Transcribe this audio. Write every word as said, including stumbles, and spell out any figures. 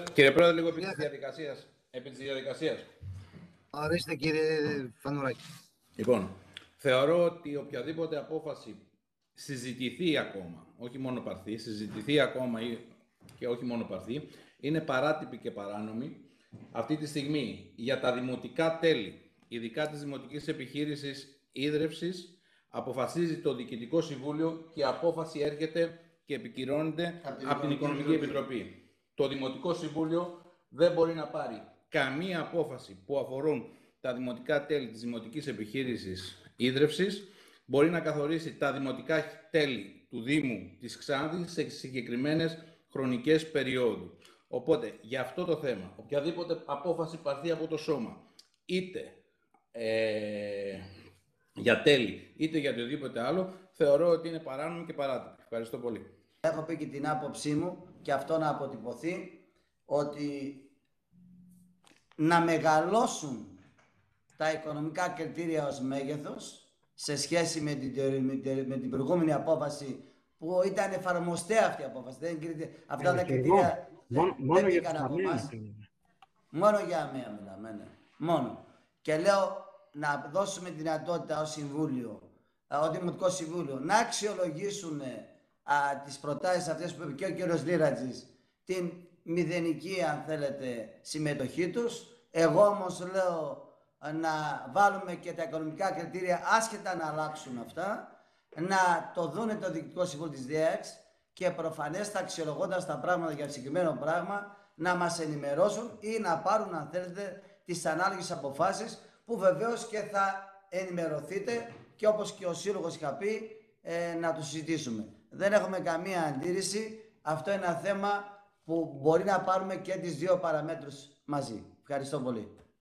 Κύριε Πρόεδρε, λίγο επί της διαδικασίας. Επί της διαδικασίας. Ορίστε, κύριε Φανουράκη. Λοιπόν, θεωρώ ότι οποιαδήποτε απόφαση συζητηθεί ακόμα, όχι μόνο πάρθει, συζητηθεί ακόμα και όχι μόνο πάρθει, είναι παράτυπη και παράνομη. Αυτή τη στιγμή για τα δημοτικά τέλη, ειδικά της Δημοτικής Επιχείρησης Ίδρευσης, αποφασίζει το Διοικητικό Συμβούλιο και η απόφαση έρχεται και επικυρώνεται από την Οικονομική Επιτροπή. Το Δημοτικό Συμβούλιο δεν μπορεί να πάρει καμία απόφαση που αφορούν τα δημοτικά τέλη της Δημοτικής Επιχείρησης Ίδρευσης. Μπορεί να καθορίσει τα δημοτικά τέλη του Δήμου της Ξάνθης σε συγκεκριμένες χρονικές περιόδου. Οπότε, για αυτό το θέμα, οποιαδήποτε απόφαση πάρθει από το σώμα, είτε ε, για τέλη, είτε για οτιδήποτε άλλο, θεωρώ ότι είναι παράνομο και παράτυπη. Ευχαριστώ πολύ. Έχω πει και την άποψή μου και αυτό να αποτυπωθεί, ότι να μεγαλώσουν τα οικονομικά κριτήρια ως μέγεθος σε σχέση με την, με την προηγούμενη απόφαση που ήταν εφαρμοστέα αυτή η απόφαση. Δεν κριτήρια, αυτά τα κριτήρια μόνο, δεν, μόνο δεν για μπήκαν τα από εμάς. Μόνο για αμαία μιλάμε, ναι. Μόνο. Και λέω να δώσουμε δυνατότητα ως Συμβούλιο, ως Δημοτικό Συμβούλιο, να αξιολογήσουν α, τις προτάσεις αυτές που είπε και ο κύριος Λίρατζης, την μηδενική, αν θέλετε, συμμετοχή τους. Εγώ όμως λέω να βάλουμε και τα οικονομικά κριτήρια, άσχετα να αλλάξουν αυτά, να το δούνε το Διοικητικό Συμβούλιο της ΔΕΑΞ και προφανέστα αξιολογώντας τα πράγματα για συγκεκριμένο πράγμα, να μας ενημερώσουν ή να πάρουν, αν θέλετε, τις ανάλογες αποφάσεις, που βεβαίως και θα ενημερωθείτε και όπως και ο Σύλλογος είχα πει, ε, να το συζητήσουμε. Δεν έχουμε καμία αντίρρηση. Αυτό είναι ένα θέμα που μπορεί να πάρουμε και τις δύο παραμέτρους μαζί. Ευχαριστώ πολύ.